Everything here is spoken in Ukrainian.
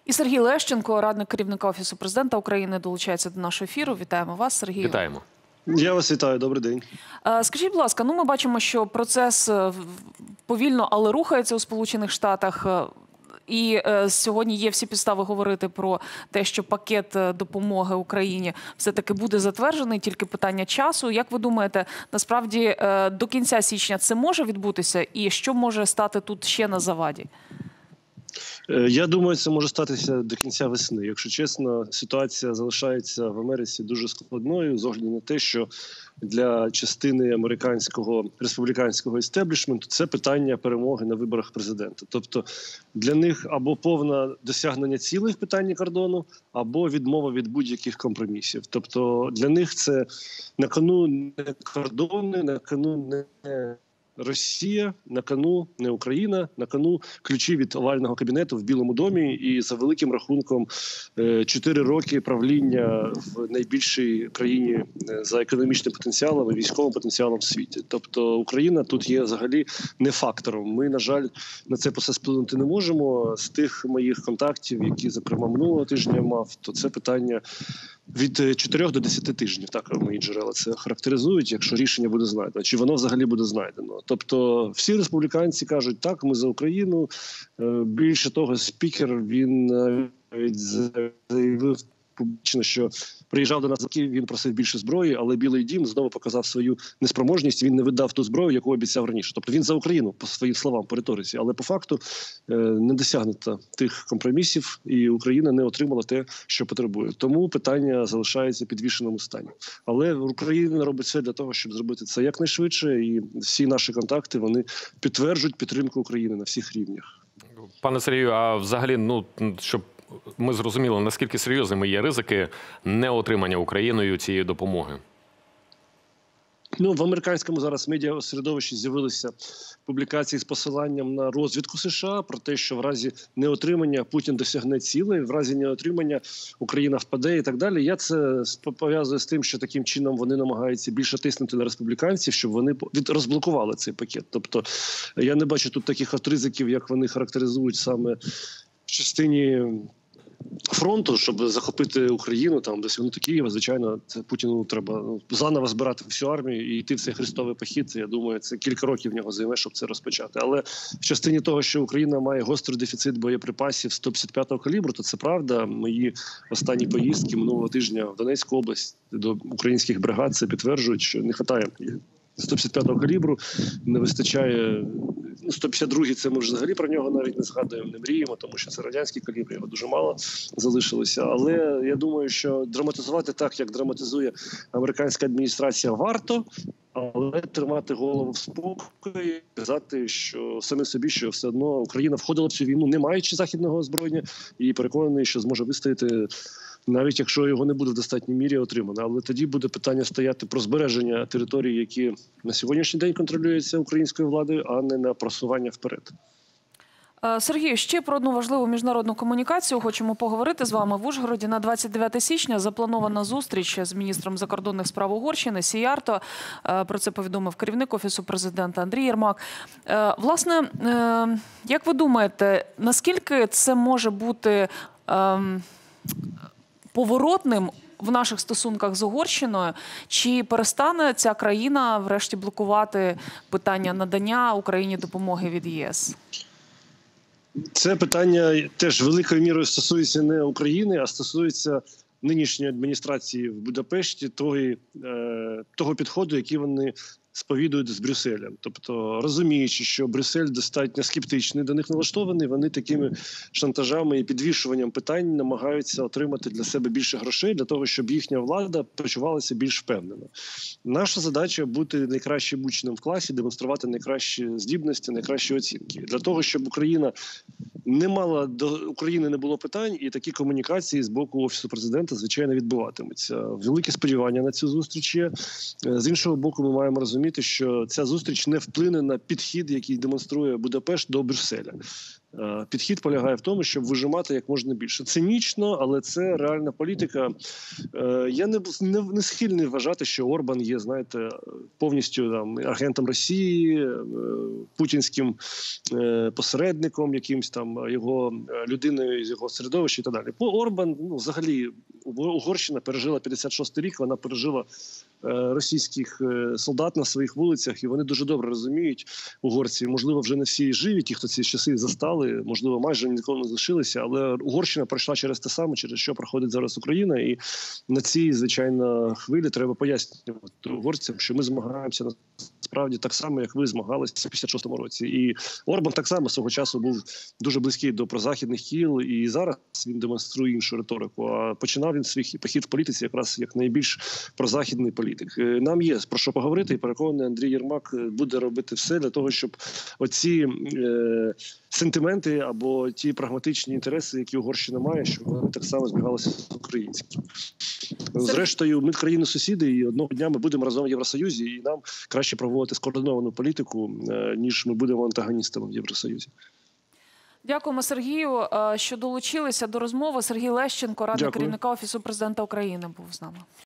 І Сергій Лещенко, радник керівника Офісу Президента України, долучається до нашого ефіру. Вітаємо вас, Сергію. Вітаємо. Я вас вітаю, добрий день. Скажіть, будь ласка, ми бачимо, що процес повільно, але рухається у Сполучених Штатах. І сьогодні є всі підстави говорити про те, що пакет допомоги Україні все-таки буде затверджений, тільки питання часу. Як ви думаєте, насправді до кінця січня це може відбутися? І що може стати тут ще на заваді? Я думаю, це може статися до кінця весни. Якщо чесно, ситуація залишається в Америці дуже складною з огляду на те, що для частини американського республіканського істеблішменту це питання перемоги на виборах президента. Тобто для них або повне досягнення цілей в питанні кордону, або відмова від будь-яких компромісів. Тобто для них це на кону не кордони, на кону не Росія, на кону не Україна, на кону ключі від овального кабінету в Білому домі і за великим рахунком 4 роки правління в найбільшій країні за економічним потенціалом і військовим потенціалом в світі. Тобто Україна тут є взагалі не фактором. Ми, на жаль, на це процес вплинути не можемо. З тих моїх контактів, які, зокрема, минулого тижня мав, то це питання від 4 до 10 тижнів, так мої джерела це характеризують, якщо рішення буде знайдено. Чи воно взагалі буде знайдено? Тобто всі республіканці кажуть, так, ми за Україну. Більше того, спікер, він навіть заявив публічно, що приїжджав до нас, він просив більше зброї, але Білий дім знову показав свою неспроможність, він не видав ту зброю, яку обіцяв раніше. Тобто він за Україну, по своїм словам, по риториці, але по факту не досягнуто тих компромісів, і Україна не отримала те, що потребує. Тому питання залишається в підвішеному стані. Але Україна робить все для того, щоб зробити це якнайшвидше, і всі наші контакти, вони підтверджують підтримку України на всіх рівнях. Пане Сергію, а взагалі, щоб ми зрозуміли, наскільки серйозними є ризики неотримання Україною цієї допомоги? В американському зараз медіасередовищі з'явилися публікації з посиланням на розвідку США про те, що в разі неотримання Путін досягне цілей, в разі неотримання Україна впаде і так далі. Я це пов'язую з тим, що таким чином вони намагаються більше тиснути на республіканців, щоб вони розблокували цей пакет. Тобто я не бачу тут таких ризиків, як вони характеризують саме в частині фронту, щоб захопити Україну, досягнути Києва. Звичайно, це Путіну треба заново збирати всю армію і йти в цей хрестовий похід. Я думаю, це кілька років в нього займе, щоб це розпочати. Але в частині того, що Україна має гострий дефіцит боєприпасів 155-го калібру, то це правда. Мої останні поїздки минулого тижня в Донецьку область до українських бригад це підтверджують, що не вистачає 155-го калібру, не вистачає 152-й, це ми взагалі про нього навіть не згадуємо, не мріємо, тому що це радянський калібр, його дуже мало залишилося. Але я думаю, що драматизувати так, як драматизує американська адміністрація, варто, але тримати голову в спокої, казати, що самі собі, що все одно Україна входила в цю війну, не маючи західного озброєння, і переконаний, що зможе вистояти, навіть якщо його не буде в достатній мірі отримано. Але тоді буде питання стояти про збереження територій, які на сьогоднішній день контролюються українською владою, а не на просування вперед. Сергію, ще про одну важливу міжнародну комунікацію хочемо поговорити з вами. В Ужгороді на 29 січня запланована зустріч з міністром закордонних справ Угорщини Сіярто. Про це повідомив керівник Офісу Президента Андрій Єрмак. Власне, як ви думаєте, наскільки це може бути поворотним в наших стосунках з Угорщиною? Чи перестане ця країна врешті блокувати питання надання Україні допомоги від ЄС? Це питання теж великою мірою стосується не України, а стосується нинішньої адміністрації в Будапешті, того підходу, який вони сповідують з Брюсселем. Тобто, розуміючи, що Брюссель достатньо скептичний до них налаштований, вони такими шантажами і підвішуванням питань намагаються отримати для себе більше грошей, для того, щоб їхня влада почувалася більш впевнено. Наша задача – бути найкращим учнем в класі, демонструвати найкращі здібності, найкращі оцінки. Для того, щоб до України не було питань, і такі комунікації з боку Офісу Президента, звичайно, відбуватимуться. Велике сподівання на цю зустріч є. З іншого боку, ми маємо розуміти, що ця зустріч не вплине на підхід, який демонструє Будапешт до Брюсселя. Підхід полягає в тому, щоб вижимати як можна більше. Цинічно, але це реальна політика. Я не схильний вважати, що Орбан є, знаєте, повністю там агентом Росії, путінським посередником, якимсь там його людиною з його середовища і так далі. Орбан, взагалі, Угорщина пережила 56-й рік, вона пережила російських солдат на своїх вулицях, і вони дуже добре розуміють, угорці, можливо, вже не всі живі, ті, хто ці часи застали, можливо, майже ніколи не залишилися, але Угорщина пройшла через те саме, через що проходить зараз Україна, і на цій, звичайно, хвилі треба пояснювати угорцям, що ми змагаємося насправді так само, як ви змагалися в 56-му році. І Орбан так само свого часу був дуже близький до прозахідних кіл, і зараз він демонструє іншу риторику. А починав він свій похід в політиці якраз як найбільш прозахідний політик. Нам є про що поговорити, і переконаний, Андрій Єрмак буде робити все для того, щоб оці сентименти або ті прагматичні інтереси, які Угорщина має, щоб вони так само збігалися з українськими. Зрештою, ми країни-сусіди, і одного дня ми будемо разом в Євросоюзі, і нам краще проводити скоординовану політику, ніж ми будемо антагоністами в Євросоюзі. Дякуємо, Сергію, що долучилися до розмови. Сергій Лещенко, радник керівника Офісу президента України, був з нами.